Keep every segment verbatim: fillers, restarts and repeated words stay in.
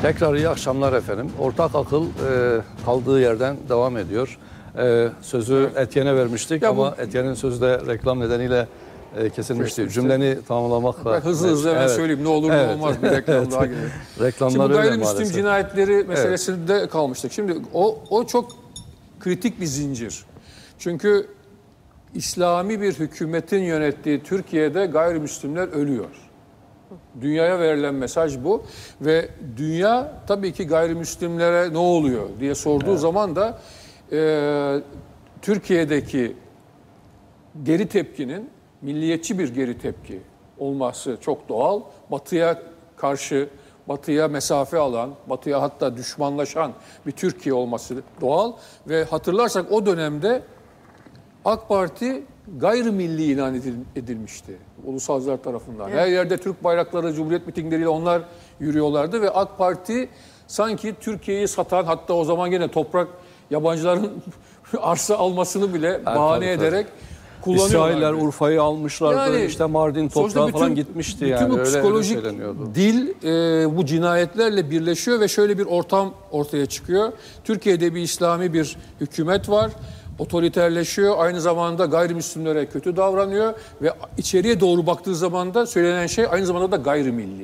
Tekrar iyi akşamlar efendim. Ortak akıl e, kaldığı yerden devam ediyor. E, sözü Etienne'e vermiştik ya ama bu... Etienne'in sözü de reklam nedeniyle e, kesilmişti. Kesinlikle. Cümleni tamamlamakla. Ben hızlı hızlı hemen evet. söyleyeyim. Ne olur evet. ne olmaz bir reklam evet. daha gibi. Reklamlar Şimdi bu öyle gayrimüslim maalesef. cinayetleri meselesinde evet. kalmıştık. Şimdi o, o çok kritik bir zincir. Çünkü İslami bir hükümetin yönettiği Türkiye'de gayrimüslimler ölüyor. Dünyaya verilen mesaj bu ve dünya tabii ki gayrimüslimlere ne oluyor diye sorduğu evet. zaman da e, Türkiye'deki geri tepkinin milliyetçi bir geri tepki olması çok doğal. Batı'ya karşı, Batı'ya mesafe alan, Batı'ya hatta düşmanlaşan bir Türkiye olması doğal ve hatırlarsak o dönemde AK Parti gayrimilli ilan edilmişti ulusalcılar tarafından. Evet. Her yerde Türk bayrakları, Cumhuriyet mitingleriyle onlar yürüyorlardı ve AK Parti sanki Türkiye'yi satan, hatta o zaman gene toprak yabancıların arsa almasını bile evet, bahane tabii, ederek tabii. kullanıyorlardı. İsrailler Urfa'yı almışlardı, yani, işte Mardin toprağı bütün, falan gitmişti yani. Bütün bu öyle psikolojik dil e, bu cinayetlerle birleşiyor ve şöyle bir ortam ortaya çıkıyor. Türkiye'de bir İslami bir hükümet var. Otoriterleşiyor, aynı zamanda gayrimüslimlere kötü davranıyor ve içeriye doğru baktığı zaman da söylenen şey aynı zamanda da gayrimilli.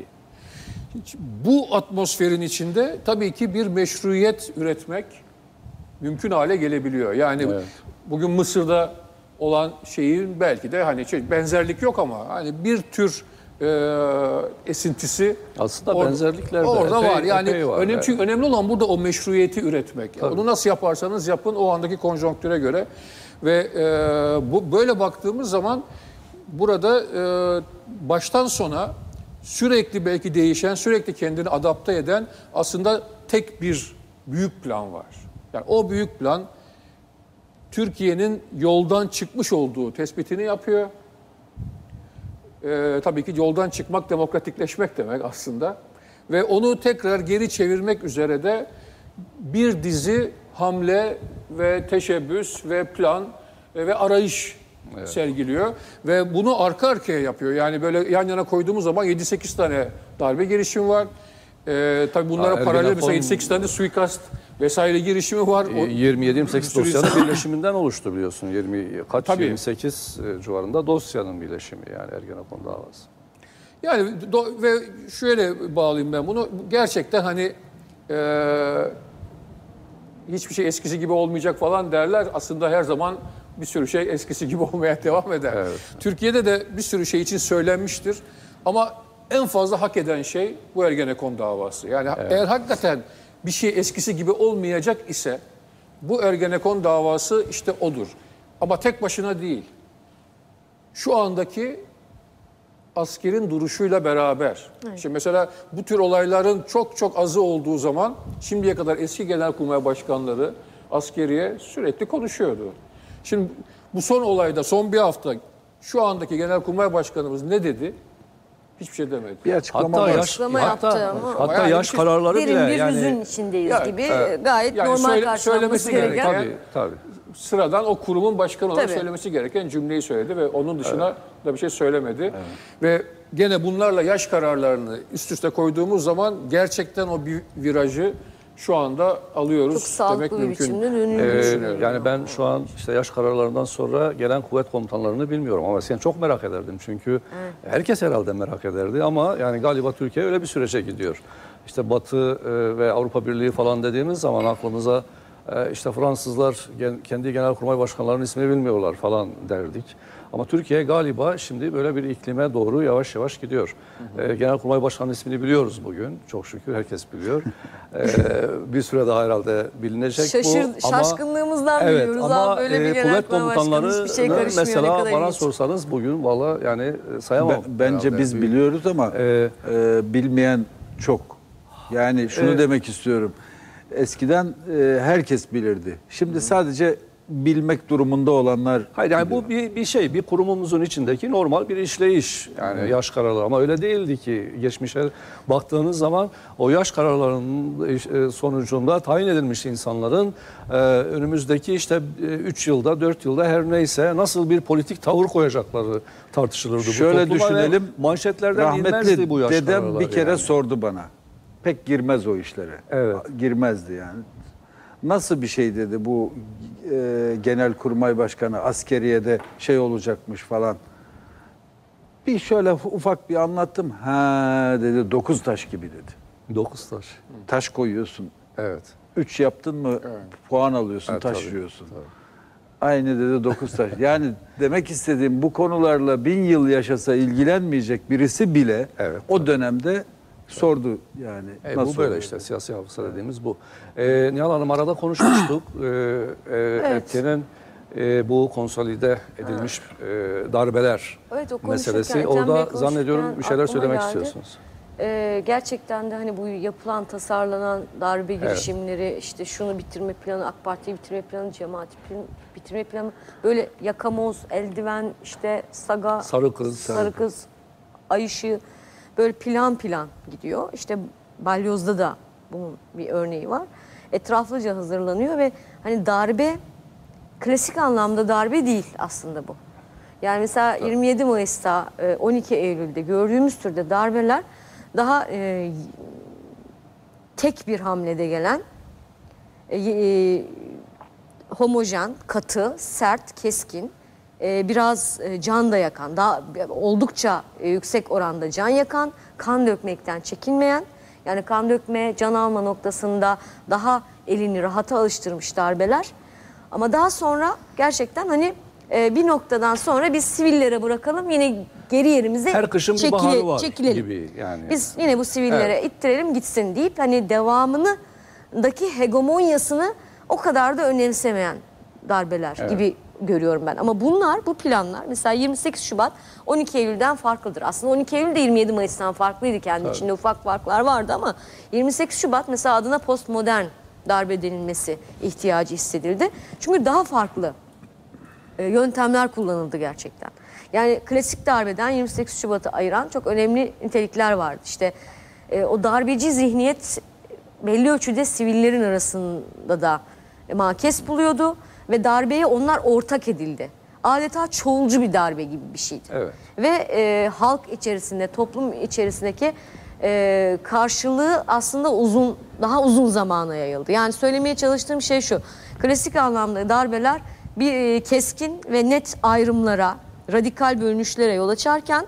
Bu atmosferin içinde tabii ki bir meşruiyet üretmek mümkün hale gelebiliyor. Yani evet. bugün Mısır'da olan şeyin belki de hani şey, benzerlik yok ama hani bir tür e, esintisi aslında or benzerlikler de orada epey, var. Yani var önemli, yani. çünkü önemli olan burada o meşruiyeti üretmek. Tabii. Onu nasıl yaparsanız yapın o andaki konjonktüre göre ve e, bu böyle baktığımız zaman burada e, baştan sona sürekli belki değişen, sürekli kendini adapte eden aslında tek bir büyük plan var. Yani o büyük plan Türkiye'nin yoldan çıkmış olduğu tespitini yapıyor. Ee, tabii ki yoldan çıkmak demokratikleşmek demek aslında. Ve onu tekrar geri çevirmek üzere de bir dizi hamle ve teşebbüs ve plan ve arayış evet. sergiliyor. Ve bunu arka arkaya yapıyor. Yani böyle yan yana koyduğumuz zaman yedi sekiz tane darbe girişimi var. Ee, tabii bunlara ha, paralel mesela yedi sekiz tane de suikast vesaire girişimi var. yirmi yedi yirmi sekiz dosyanın birleşiminden oluştu biliyorsun. yirmi kaç tabii. yirmi sekiz civarında dosyanın birleşimi yani Ergenekon davası. Yani do, ve şöyle bağlayayım ben bunu. Gerçekten hani e, hiçbir şey eskisi gibi olmayacak falan derler. Aslında her zaman bir sürü şey eskisi gibi olmaya devam eder. Evet. Türkiye'de de bir sürü şey için söylenmiştir. Ama en fazla hak eden şey bu Ergenekon davası. Yani evet. eğer hakikaten bir şey eskisi gibi olmayacak ise bu Ergenekon davası işte odur. Ama tek başına değil. Şu andaki askerin duruşuyla beraber. Evet. Şimdi mesela bu tür olayların çok çok azı olduğu zaman şimdiye kadar eski genelkurmay başkanları askeriye sürekli konuşuyordu. Şimdi bu son olayda son bir hafta şu andaki genelkurmay başkanımız ne dedi? Hiçbir şey demedi. Bir açıklama, hatta yaş, açıklama hatta, yaptı ama. Hatta yani yaş şey, kararları derin bile. Derin bir yani, hüzün içindeyiz ya, gibi evet. gayet yani normal söyle, karşılanması gereken. Tabii, tabii. Sıradan o kurumun başkanı olarak tabii. söylemesi gereken cümleyi söyledi ve onun dışına evet. da bir şey söylemedi. Evet. Ve gene bunlarla yaş kararlarını üst üste koyduğumuz zaman gerçekten o bir virajı şu anda alıyoruz. Çok sağlıklı demek bir mümkün. biçimde dönüyor. Ee, yani ben şu an işte yaş kararlarından sonra gelen kuvvet komutanlarını bilmiyorum ama sen çok merak ederdim çünkü evet. herkes herhalde merak ederdi ama yani galiba Türkiye öyle bir sürece gidiyor. İşte Batı e, ve Avrupa Birliği falan dediğimiz zaman aklımıza e, işte Fransızlar gen, kendi genelkurmay başkanlarının ismini bilmiyorlar falan derdik. Ama Türkiye galiba şimdi böyle bir iklime doğru yavaş yavaş gidiyor. Hı hı. E, Genelkurmay Başkanı'nın ismini biliyoruz bugün. Çok şükür herkes biliyor. e, bir süre daha herhalde bilinecek Şaşır, bu. Ama, şaşkınlığımızdan evet, biliyoruz. Ama abi, böyle bir kuvvet komutanları şey mesela bana sorsanız bugün valla yani sayamam. Ben, bence herhalde. Biz biliyoruz ama ee, e, bilmeyen çok. Yani şunu e, demek istiyorum. Eskiden e, herkes bilirdi. Şimdi hı. sadece bilmek durumunda olanlar... Hayır yani bu bir, bir şey, bir kurumumuzun içindeki normal bir işleyiş. Yani evet. yaş kararları ama öyle değildi ki geçmişe baktığınız zaman o yaş kararlarının sonucunda tayin edilmiş insanların önümüzdeki işte üç yılda, dört yılda her neyse nasıl bir politik tavır koyacakları tartışılırdı. Şöyle bu düşünelim, düşünelim, manşetlerden inmezdi bu yaş dedem kararları. bir kere yani. sordu bana. pek girmez o işlere. Evet. Girmezdi yani. Nasıl bir şey dedi bu e, Genelkurmay Başkanı, askeriyede şey olacakmış falan. Bir şöyle ufak bir anlattım. Ha dedi, dokuz taş gibi dedi. Dokuz taş. Taş koyuyorsun. Evet. Üç yaptın mı puan alıyorsun, Evet, taş tabii, yiyorsun. tabii. Aynı dedi, dokuz taş. Yani demek istediğim, bu konularla bin yıl yaşasa ilgilenmeyecek birisi bile Evet, o dönemde sordu yani. E, nasıl bu böyle oluyor? işte siyasi hafıza dediğimiz bu. E, Nihal Hanım arada konuşmuştuk. e, e, Erken'in e, bu konsolide edilmiş e, darbeler Evet, o konuşurken, meselesi. Ethem Bey Orada konuşurken zannediyorum bir şeyler aklıma söylemek geldi. istiyorsunuz. Ee, gerçekten de hani bu yapılan, tasarlanan darbe girişimleri, işte şunu bitirme planı, AK Parti'yi bitirme planı, cemaati bitirme planı, böyle yakamoz, eldiven, işte saga, Sarı kız. sarı kız, ay ışığı, böyle plan plan gidiyor. İşte Balyoz'da da bunun bir örneği var. Etraflıca hazırlanıyor ve hani darbe, klasik anlamda darbe değil aslında bu. Yani mesela yirmi yedi Mayıs'ta, on iki Eylül'de gördüğümüz türde darbeler daha e, tek bir hamlede gelen, e, e, homojen, katı, sert, keskin, e, biraz e, can da yakan, daha oldukça e, yüksek oranda can yakan, kan dökmekten çekinmeyen, yani kan dökme, can alma noktasında daha elini rahata alıştırmış darbeler. Ama daha sonra gerçekten hani e, bir noktadan sonra biz sivillere bırakalım, yine geri yerimize Her kışın bir çekile- baharı var çekilelim. gibi yani. Biz yine bu sivillere Evet. ittirelim gitsin deyip hani devamındaki hegemonyasını o kadar da önemsemeyen darbeler Evet. gibi görüyorum ben. Ama bunlar, bu planlar mesela yirmi sekiz Şubat on iki Eylül'den farklıdır. Aslında on iki Eylül de yirmi yedi Mayıs'tan farklıydı. Kendi içinde ufak farklar vardı ama yirmi sekiz Şubat mesela adına postmodern darbe denilmesi ihtiyacı hissedildi. Çünkü daha farklı e, yöntemler kullanıldı gerçekten. Yani klasik darbeden yirmi sekiz Şubat'ı ayıran çok önemli nitelikler vardı. İşte e, o darbeci zihniyet belli ölçüde sivillerin arasında da e, makes buluyordu ve darbeye onlar ortak edildi. Adeta çoğulcu bir darbe gibi bir şeydi. Evet. Ve e, halk içerisinde, toplum içerisindeki e, karşılığı aslında uzun, daha uzun zamana yayıldı. Yani söylemeye çalıştığım şey şu: klasik anlamda darbeler bir e, keskin ve net ayrımlara, radikal bölünüşlere yol açarken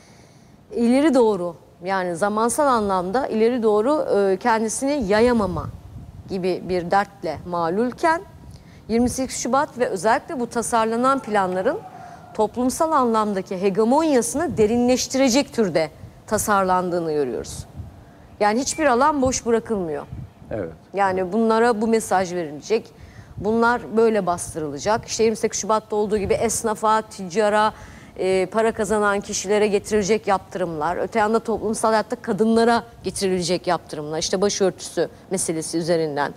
ileri doğru, yani zamansal anlamda ileri doğru e, kendisini yayamama gibi bir dertle malulken yirmi sekiz Şubat ve özellikle bu tasarlanan planların toplumsal anlamdaki hegemonyasını derinleştirecek türde tasarlandığını görüyoruz. Yani hiçbir alan boş bırakılmıyor. Evet. Yani bunlara bu mesaj verilecek. Bunlar böyle bastırılacak. İşte yirmi sekiz Şubat'ta olduğu gibi esnafa, tüccara, e, para kazanan kişilere getirilecek yaptırımlar. Öte yanda toplumsal hayatta kadınlara getirilecek yaptırımlar. İşte başörtüsü meselesi üzerinden.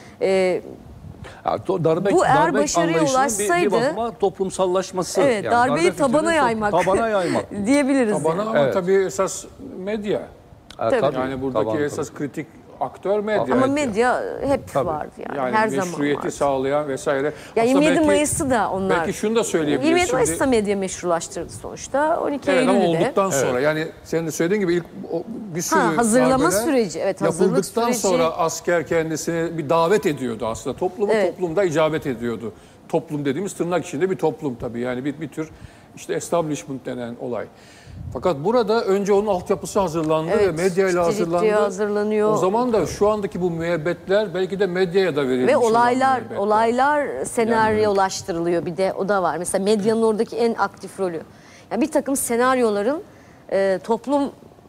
E, Ya, to- darbe, Bu eğer darbe başarıya anlayışının bir, bir ulaşsaydı- bakıma toplumsallaşması. evet, yani darbeyi darbe tabana fikrinin yaymak. Tabana yaymak. diyebiliriz. Tabana yani. ama Evet. tabii esas medya. Ha, Tabii. Yani buradaki taban, esas tabii. kritik aktör medya. Ama medya hep Tabii. vardı yani, yani her zaman meşruiyeti vardı. sağlayan vesaire. Ya Aslında yirmi yedi belki- Mayıs'ı da onlar. Belki şunu da söyleyebiliriz. yirmi yedi şimdi. Mayıs'ta medya meşrulaştırdı sonuçta. on iki Evet ama Eylül'de. olduktan sonra yani senin de söylediğin gibi ilk o, bir sürü Ha, hazırlama darbeler süreci, evet, hazırlık yapıldıktan süreci. sonra asker kendisini bir davet ediyordu aslında. Toplumu Evet. toplumda icabet ediyordu. Toplum dediğimiz tırnak içinde bir toplum tabii. Yani bir, bir tür işte establishment denen olay. Fakat burada önce onun altyapısı hazırlandı Evet, ve medyayla ciddi hazırlandı. ciddi hazırlanıyor. O zaman da şu andaki bu müebbetler belki de medyaya da verilmiş Ve olan olaylar müebbetler. olaylar senaryolaştırılıyor, bir de o da var. Mesela medyanın oradaki en aktif rolü. Yani bir takım senaryoların e, toplum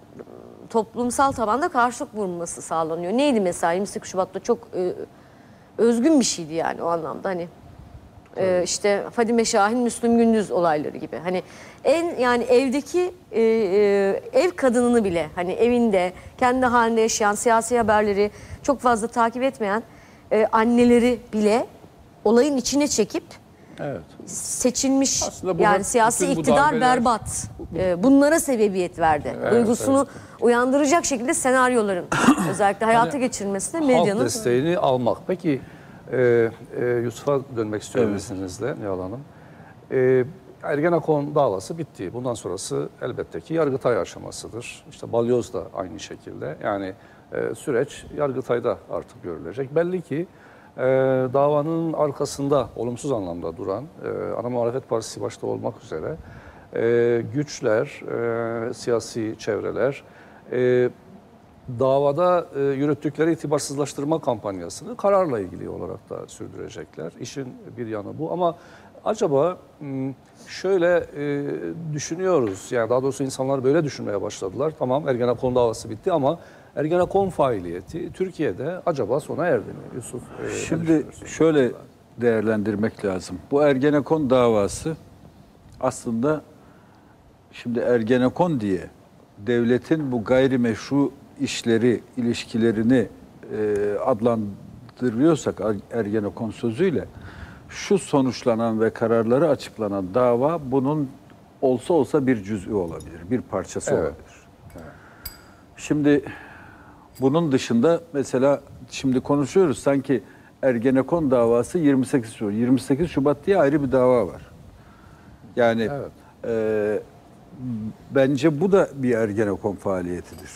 toplumsal tabanda karşılık bulunması sağlanıyor. Neydi mesela yirmi sekiz Şubat'ta çok e, özgün bir şeydi yani o anlamda, hani e, işte Fadime Şahin, Müslüm Gündüz olayları gibi. Hani en yani evdeki e, e, ev kadınını bile, hani evinde kendi halinde yaşayan, siyasi haberleri çok fazla takip etmeyen e, anneleri bile olayın içine çekip Evet. seçilmiş, Aslında bu yani hep- siyasi bütün bu iktidar darbeler- berbat. Ee, bunlara sebebiyet verdi. Duygusunu uyandıracak şekilde senaryoların özellikle hayata geçirilmesine Halk medyanın desteğini almak. Peki e, e, Yusuf'a dönmek istiyorum Evet. izninizle Nihal Hanım. E, Ergenekon davası bitti. Bundan sonrası elbette ki Yargıtay aşamasıdır. İşte Balyoz da aynı şekilde. Yani E, süreç Yargıtay'da artık görülecek. Belli ki e, davanın arkasında olumsuz anlamda duran e, Ana Muhalefet Partisi başta olmak üzere e, güçler, e, siyasi çevreler e, davada e, yürüttükleri itibarsızlaştırma kampanyasını kararla ilgili olarak da sürdürecekler. İşin bir yanı bu ama acaba m, şöyle e, düşünüyoruz, yani daha doğrusu insanlar böyle düşünmeye başladılar. Tamam, Ergenekon davası bitti ama Ergenekon faaliyeti Türkiye'de acaba sona erdi mi Yusuf? e, ne Şimdi düşünüyorsun? şöyle değerlendirmek lazım. Bu Ergenekon davası aslında şimdi Ergenekon diye devletin bu gayrimeşru işleri, ilişkilerini e, adlandırıyorsak Ergenekon sözüyle şu sonuçlanan ve kararları açıklanan dava bunun olsa olsa bir cüz'ü olabilir, bir parçası Evet. olabilir. Şimdi bunun dışında mesela şimdi konuşuyoruz sanki Ergenekon davası yirmi sekiz Şubat. yirmi sekiz Şubat diye ayrı bir dava var. Yani Evet. e, bence bu da bir Ergenekon faaliyetidir.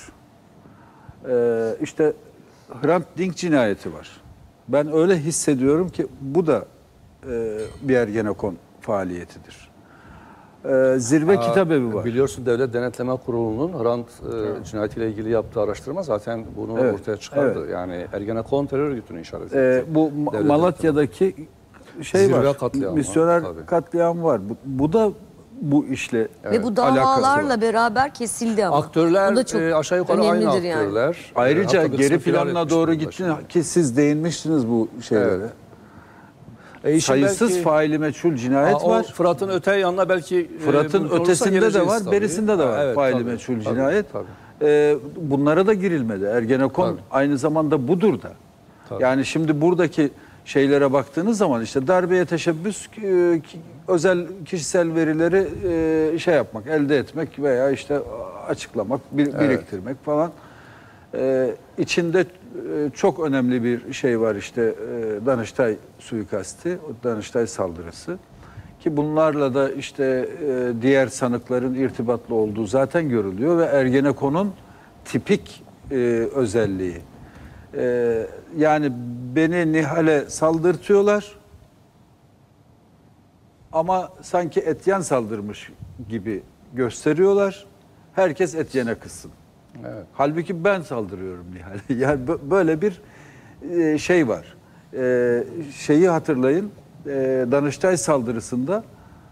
E, işte Hrant Dink cinayeti var. Ben öyle hissediyorum ki bu da e, bir Ergenekon faaliyetidir. E, Zirve Aa, Kitabevi var. Biliyorsun Devlet Denetleme Kurulu'nun Hrant e, cinayetiyle ilgili yaptığı araştırma zaten bunu Evet, ortaya çıkardı. evet. Yani Ergenekon terör örgütünü işaret etti. E, bu Ma- Devlet Malatya'daki şey Zirve var. katliamı, Misyoner tabii. katliamı var. Bu, bu da bu işle Ve bu alakası davalarla var. beraber kesildi ama. Aktörler Bu da çok e, aşağı yukarı aynı önemlidir yani. aktörler. Ayrıca E, hatta bir geri kısmı firar planına etmiş doğru durumda gittin şimdi. ki siz değinmiştiniz bu şeylere. Evet. E, işin Sayısız belki- faili meçhul cinayet Aa, o var. Fırat'ın öte yanına belki e, Fırat'ın mümkün olursa ötesinde de geleceğiz var, tabii. berisinde de Ha, var evet, faili tabii, meçhul tabii, cinayet. tabii. Ee, bunlara da girilmedi. Ergenekon Tabii. aynı zamanda budur da. Tabii. Yani şimdi buradaki şeylere baktığınız zaman işte darbeye teşebbüs, e, ki- özel kişisel verileri e, şey yapmak, elde etmek veya işte açıklamak, bir- biriktirmek falan. Ee, içinde e, çok önemli bir şey var işte e, Danıştay suikasti, o Danıştay saldırısı. Ki bunlarla da işte e, diğer sanıkların irtibatlı olduğu zaten görülüyor ve Ergenekon'un tipik e, özelliği. E, yani beni Nihal'e saldırtıyorlar ama sanki Etyen saldırmış gibi gösteriyorlar. Herkes Etyen'e kızsın. Evet. Halbuki ben saldırıyorum Nihal'e. Yani bö- böyle bir e, şey var. E, şeyi hatırlayın. E, Danıştay saldırısında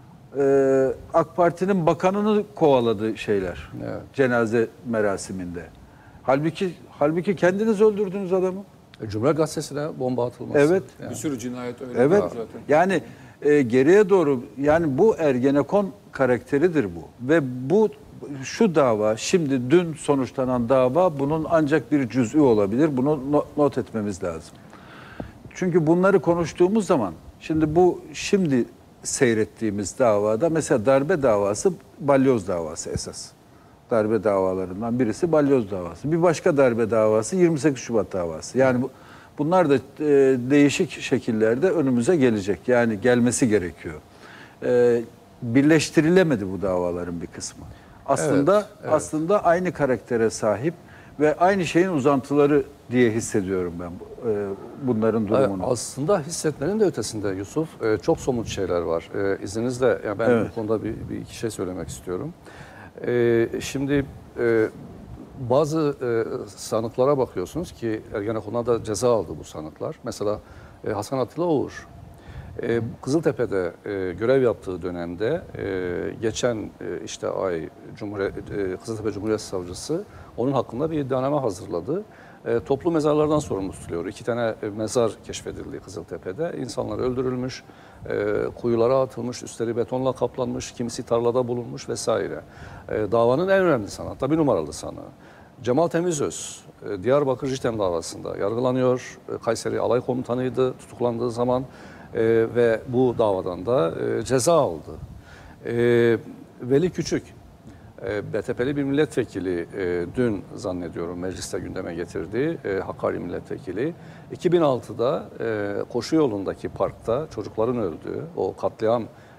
e, AK Parti'nin bakanını kovaladı şeyler. Evet. Cenaze merasiminde. Halbuki halbuki kendiniz öldürdünüz adamı. E, Cumhuriyet Gazetesi'ne bomba atılması. Evet. Bir sürü cinayet öyle Evet. var zaten. Yani e, geriye doğru yani bu Ergenekon karakteridir bu. Ve bu şu dava şimdi dün sonuçlanan dava bunun ancak bir cüz'ü olabilir. Bunu no- not etmemiz lazım. Çünkü bunları konuştuğumuz zaman şimdi bu şimdi seyrettiğimiz davada mesela darbe davası balyoz davası esas. Darbe davalarından birisi balyoz davası. Bir başka darbe davası yirmi sekiz Şubat davası. Yani bu, bunlar da e, değişik şekillerde önümüze gelecek. Yani gelmesi gerekiyor. E, birleştirilemedi bu davaların bir kısmı. Aslında Evet, evet. aslında aynı karaktere sahip ve aynı şeyin uzantıları diye hissediyorum ben bu, e, bunların durumunu. Evet, aslında hissetmenin de ötesinde Yusuf e, çok somut şeyler var. E, izninizle yani ben Evet. bu konuda bir, bir iki şey söylemek istiyorum. E, şimdi e, bazı e, sanıklara bakıyorsunuz ki Ergenekon'a da ceza aldı bu sanıklar. Mesela e, Hasan Atilla Uğur. E, Kızıltepe'de e, görev yaptığı dönemde e, geçen e, işte ay Cumhuriyet, e, Kızıltepe Cumhuriyet Savcısı onun hakkında bir iddianame hazırladı. E, toplu mezarlardan sorumlu tutuluyor. İki tane e, mezar keşfedildi Kızıltepe'de. İnsanlar öldürülmüş, e, kuyulara atılmış, üstleri betonla kaplanmış, kimisi tarlada bulunmuş vesaire. E, davanın en önemli sanığı, hatta bir numaralı sanığı. Cemal Temizöz, e, Diyarbakır Jitem davasında yargılanıyor. E, Kayseri Alay Komutanıydı tutuklandığı zaman. Ee, ve bu davadan da e, ceza aldı. Ee, Veli Küçük, e, B T P'li bir milletvekili e, dün zannediyorum mecliste gündeme getirdi, e, Hakkari milletvekili. iki bin altıda e, koşu yolundaki parkta çocukların öldüğü, o katliam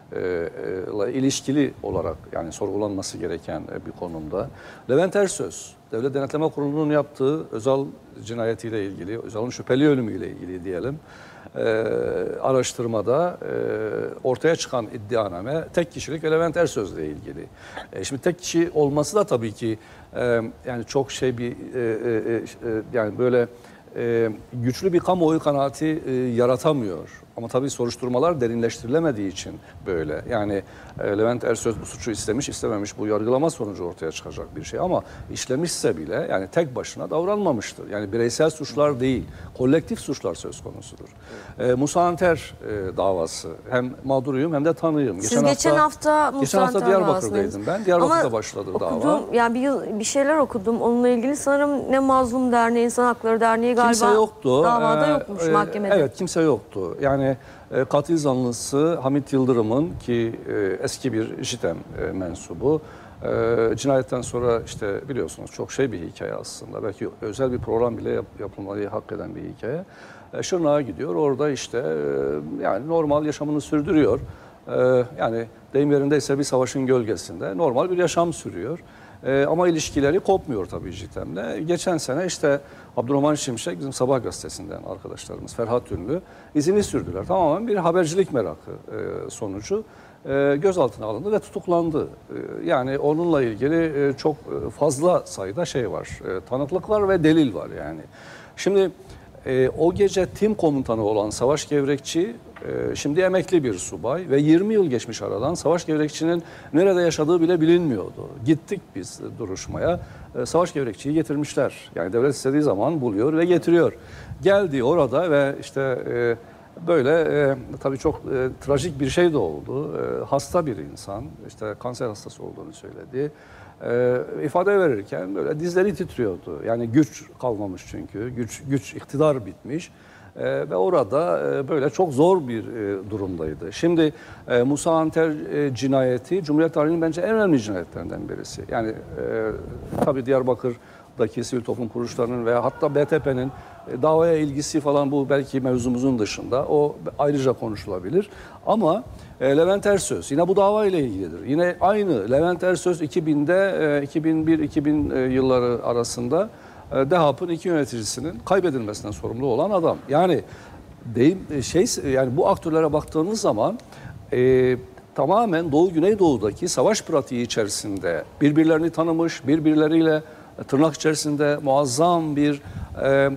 ile ilişkili olarak yani sorgulanması gereken bir konumda. Levent Ersöz, Devlet Denetleme Kurulu'nun yaptığı Özal cinayetiyle ilgili, Özal'ın şüpheli ölümüyle ilgili diyelim, e, araştırmada e, ortaya çıkan iddianame tek kişilik ve Levent Ersöz'le ilgili. E, şimdi tek kişi olması da tabii ki e, yani çok şey bir e, e, e, yani böyle e, güçlü bir kamuoyu kanaati e, yaratamıyor. Ama tabii soruşturmalar derinleştirilemediği için böyle. Yani e, Levent Ersöz bu suçu istemiş, istememiş, bu yargılama sonucu ortaya çıkacak bir şey. Ama işlemişse bile yani tek başına davranmamıştır. Yani bireysel suçlar değil, kolektif suçlar söz konusudur. E, Musa Anter e, davası. Hem mağduruyum hem de tanığım. Siz geçen hafta Musa Geçen hafta Anter Diyarbakır'daydım ben. Diyarbakır'da başladı dava. Okudum, yani bir, yıl, bir şeyler okudum. Onunla ilgili sanırım ne Mazlum Derneği, İnsan Hakları Derneği galiba Kimse yoktu. davada Ee, yokmuş e, mahkemede. Evet, kimse yoktu. Yani e, katil zanlısı Hamit Yıldırım'ın ki e, eski bir JITEM e, mensubu. E, cinayetten sonra işte biliyorsunuz çok şey bir hikaye aslında. Belki özel bir program bile yap, yapılmayı hak eden bir hikaye. E, Şırnak'a gidiyor. Orada işte e, yani normal yaşamını sürdürüyor. E, yani deyim yerindeyse bir savaşın gölgesinde normal bir yaşam sürüyor. Ee, ama ilişkileri kopmuyor tabii JITEM'le. Geçen sene işte Abdurrahman Şimşek bizim Sabah gazetesinden arkadaşlarımız Ferhat Ünlü izini sürdüler. Tamamen bir habercilik merakı e, sonucu e, gözaltına alındı ve tutuklandı. E, yani onunla ilgili e, çok fazla sayıda şey var. E, tanıklık var ve delil var yani. Şimdi e, o gece tim komutanı olan Savaş Gevrekçi e, şimdi emekli bir subay ve yirmi yıl geçmiş aradan. Savaş Gevrekçi'nin nerede yaşadığı bile bilinmiyordu. Gittik biz duruşmaya. E, Savaş Gevrekçi'yi getirmişler. Yani devlet istediği zaman buluyor ve getiriyor. Geldi orada ve işte e, böyle e, tabii çok e, trajik bir şey de oldu. E, hasta bir insan, işte kanser hastası olduğunu söyledi. E, ifade verirken böyle dizleri titriyordu. Yani güç kalmamış çünkü. Güç, güç iktidar bitmiş. E, ve orada e, böyle çok zor bir e, durumdaydı. Şimdi e, Musa Anter e, cinayeti Cumhuriyet tarihinin bence en önemli cinayetlerinden birisi. Yani e, tabii Diyarbakır'daki sivil toplum kuruluşlarının veya hatta B T P'nin e, davaya ilgisi falan bu belki mevzumuzun dışında. O ayrıca konuşulabilir. Ama e, Levent Ersöz yine bu dava ile ilgilidir. Yine aynı Levent Ersöz iki binde e, iki bin bir iki bin yılları arasında DEHAP'ın iki yöneticisinin kaybedilmesinden sorumlu olan adam. Yani deyim şey yani bu aktörlere baktığınız zaman e, tamamen Doğu Güneydoğu'daki savaş pratiği içerisinde birbirlerini tanımış, birbirleriyle tırnak içerisinde muazzam bir e,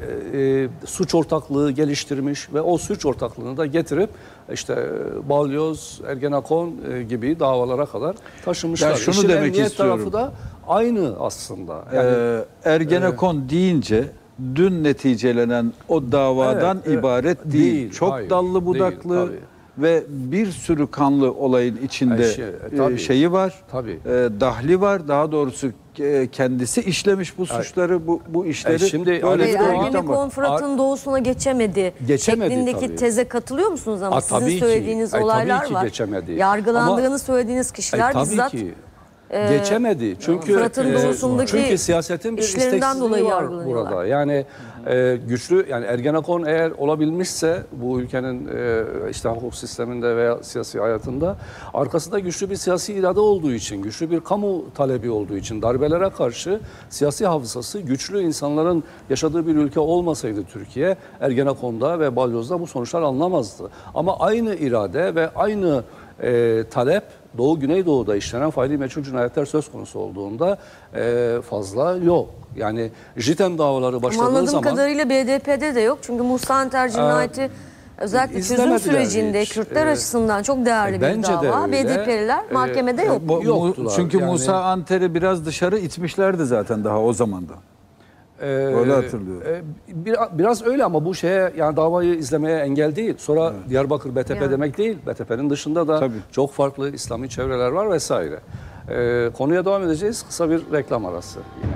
e, suç ortaklığı geliştirmiş ve o suç ortaklığını da getirip işte Balyoz, Ergenekon e, gibi davalara kadar taşımışlar. Yani şunu İşin demek emniyet istiyorum. tarafı da aynı aslında. Yani Ee, Ergenekon e, deyince dün neticelenen o davadan evet, evet. ibaret değil. Değil, Çok hayır, dallı budaklı değil, ve bir sürü kanlı olayın içinde Ay, şey, e, tabii, e, şeyi var. tabii. E, dahli var. Daha doğrusu e, kendisi işlemiş bu suçları, bu bu işleri. E, şimdi böyle Hayır, bir Ergenekon ortam var. Fırat'ın doğusuna geçemedi. Geçemedi şeklindeki tabii. teze katılıyor musunuz ama A, sizin tabii ki. söylediğiniz Ay, tabii olaylar ki var. geçemedi. Yargılandığını Ama- söylediğiniz kişiler Ay, tabii bizzat ki geçemedi. Çünkü Fırat'ın e, doğusundaki çünkü siyasetin bir işlerinden isteksizliği dolayı var yargılanıyorlar. burada. Yani e, güçlü yani Ergenekon eğer olabilmişse bu ülkenin e, işte hukuk sisteminde veya siyasi hayatında arkasında güçlü bir siyasi irade olduğu için, güçlü bir kamu talebi olduğu için darbelere karşı siyasi hafızası güçlü insanların yaşadığı bir ülke olmasaydı Türkiye Ergenekon'da ve Balyoz'da bu sonuçlar alınamazdı. Ama aynı irade ve aynı e, talep Doğu Güneydoğu'da işlenen faili meçhul cinayetler söz konusu olduğunda e, fazla yok. Yani JITEM davaları başladığı Anladığım zaman kadarıyla B D P'de de yok. Çünkü Musa Anter cinayeti özellikle çözüm izlemediler sürecinde hiç. Kürtler E, açısından çok değerli bir bence de dava. öyle. B D P'liler E, mahkemede e, yok. Bu- bu- yoktular. çünkü Yani- Musa Anter'i biraz dışarı itmişlerdi zaten daha o zamanda. Ee, Öyle hatırlıyorum. e, bir- biraz öyle ama bu şeye yani davayı izlemeye engel değil. Sonra Diyarbakır B T P Yani. demek değil. B T P'nin dışında da Tabii. çok farklı İslami çevreler var vesaire. Ee, konuya devam edeceğiz. Kısa bir reklam arası yine.